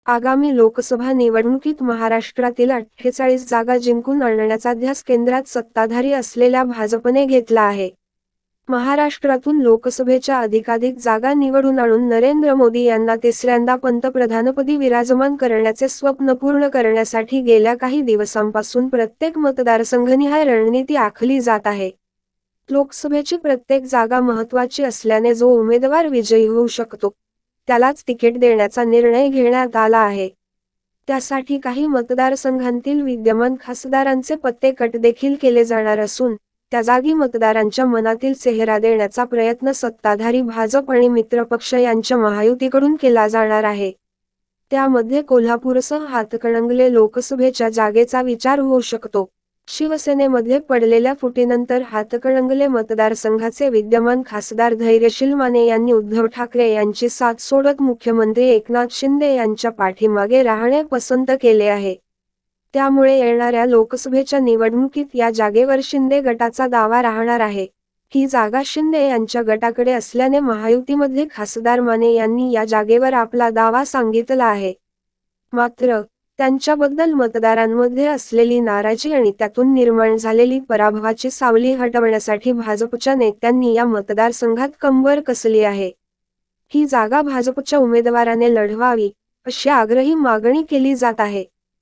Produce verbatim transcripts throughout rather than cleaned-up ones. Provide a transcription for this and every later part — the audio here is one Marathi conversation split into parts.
आगामी लोकसभा निवडणुकीत महाराष्ट्रातील अठ्ठेचाळीस जागा जिंकून आणण्याचा ध्यास केंद्रात सत्ताधारी असलेल्या भाजपने घेतला आहे. महाराष्ट्रातून लोकसभेच्या अधिकाधिक जागा निवडून आणून नरेंद्र मोदी यांना तिसऱ्यांदा पंतप्रधानपदी विराजमान करण्याचे स्वप्न पूर्ण करण्यासाठी गेल्या काही दिवसांपासून प्रत्येक मतदारसंघनिहाय रणनीती आखली जात आहे. लोकसभेची प्रत्येक जागा महत्त्वाची असल्याने जो उमेदवार विजयी होऊ शकतो त्यालाच तिकीट देण्याचा निर्णय घेण्यात आला आहे. त्यासाठी काही मतदारसंघांतील विद्यमान खासदारांचे पत्ते कट देखील केले जाणार असून त्या जागी मतदारांच्या मनातील चेहरा देण्याचा प्रयत्न सत्ताधारी भाजप आणि मित्रपक्ष यांच्या महायुतीकडून केला जाणार आहे. त्यामध्ये कोल्हापूरसह हातकणंगले लोकसभेच्या जागेचा विचार होऊ शकतो. शिवसेनेमध्ये पडलेल्या फुटीनंतर हातकणंगले मतदारसंघाचे विद्यमान खासदार धैर्यशील माने यांनी उद्धव ठाकरे यांची साथ सोडत मुख्यमंत्री एकनाथ शिंदे यांच्या पाठीमागे राहणे पसंत केले आहे. त्यामुळे येणाऱ्या लोकसभेच्या निवडणुकीत या जागेवर शिंदे गटाचा दावा राहणार आहे. ही जागा शिंदे यांच्या गटाकडे असल्याने महायुतीमध्ये खासदार माने यांनी या जागेवर आपला दावा सांगितला आहे. मात्र त्यांच्याबद्दल मतदारांमध्ये असलेली नाराजी आणि त्यातून निर्माण झालेली पराभवाची सावली हटवण्यासाठी भाजपच्या नेत्यांनी या मतदारसंघात कंबर कसली आहे. ही जागा भाजपच्या उमेदवाराने लढवावी अशी आग्रही मागणी केली जात आहे.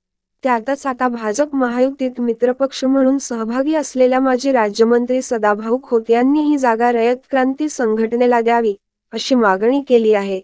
त्यातच आता भाजप महायुतीत मित्रपक्ष म्हणून सहभागी असलेल्या माजी राज्यमंत्री सदाभाऊ खोत यांनी ही जागा रयत क्रांती संघटनेला द्यावी अशी मागणी केली आहे.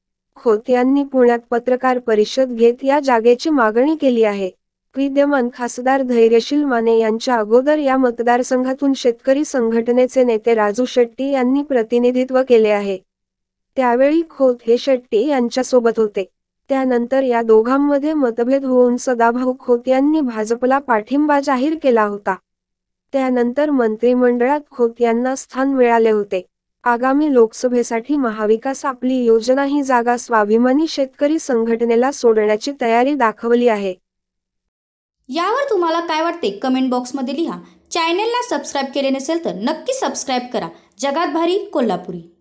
खोत यांनी पुण्यात पत्रकार परिषद घेत या जागेची मागणी केली आहे. विद्यमान खासदार धैर्यशील माने यांच्या अगोदर या मतदारसंघातून शेतकरी संघटनेचे नेते राजू शेट्टी यांनी प्रतिनिधित्व केले आहे. त्यावेळी खोत हे शेट्टी यांच्यासोबत होते. त्यानंतर या दोघांमध्ये मतभेद होऊन सदाभाऊ खोत यांनी भाजपला पाठिंबा जाहीर केला होता. त्यानंतर मंत्रिमंडळात खोत यांना स्थान मिळाले होते. आगामी लोकसभेसाठी महाविकास आपली योजना ही जागा स्वाभिमानी शेतकरी संघटनेला सोडण्याची तयारी दाखवली आहे. यावर तुम्हाला काय वाटते कमेंट बॉक्समध्ये लिहा. चॅनेलला सबस्क्राईब केले नसेल तर नक्की सबस्क्राईब करा. जगात भारी कोल्हापुरी.